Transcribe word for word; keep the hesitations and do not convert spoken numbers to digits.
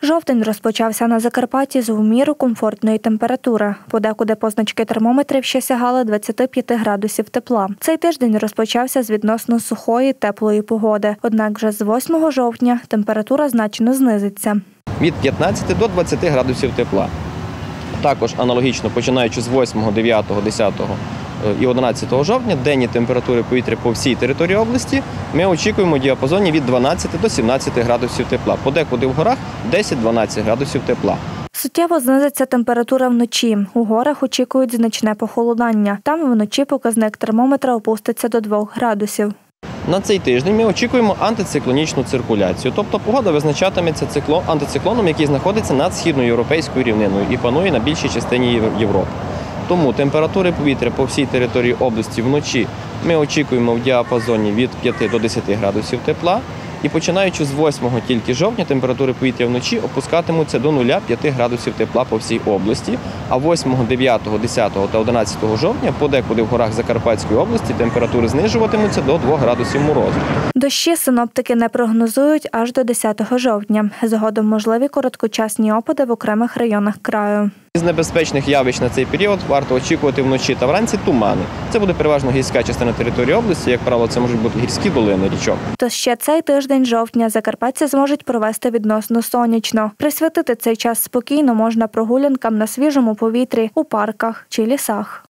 Жовтень розпочався на Закарпатті з у міру комфортної температури. Подекуди позначки термометрів ще сягали двадцяти п'яти градусів тепла. Цей тиждень розпочався з відносно сухої, теплої погоди. Однак вже з восьмого жовтня температура значно знизиться. Від п'ятнадцяти до двадцяти градусів тепла. Також аналогічно, починаючи з восьмого, дев'ятого, десятого і одинадцятого жовтня, денні температури повітря по всій території області ми очікуємо в діапазоні від дванадцяти до сімнадцяти градусів тепла. Подекуди в горах десять-дванадцять градусів тепла. Суттєво знизиться температура вночі. У горах очікують значне похолодання. Там вночі показник термометра опуститься до двох градусів. На цей тиждень ми очікуємо антициклонічну циркуляцію, тобто погода визначатиметься антициклоном, який знаходиться над східноєвропейською рівниною і панує на більшій частині Європи. Тому температури повітря по всій території області вночі ми очікуємо в діапазоні від п'яти до десяти градусів тепла. І починаючи з восьмого тільки жовтня, температури повітря вночі опускатимуться до нуля - п'яти градусів тепла по всій області, а восьмого, дев'ятого, десятого та одинадцятого жовтня подекуди в горах Закарпатської області температури знижуватимуться до двох градусів морозу. Дощі синоптики не прогнозують аж до десятого жовтня. Згодом можливі короткочасні опади в окремих районах краю. З небезпечних явищ на цей період варто очікувати вночі та вранці тумани. Це буде переважно гірська частина території області, як правило, це можуть бути гірські долини річок. То ще цей тиждень жовтня закарпатці зможуть провести відносно сонячно. Присвятити цей час спокійно можна прогулянкам на свіжому повітрі, у парках чи лісах.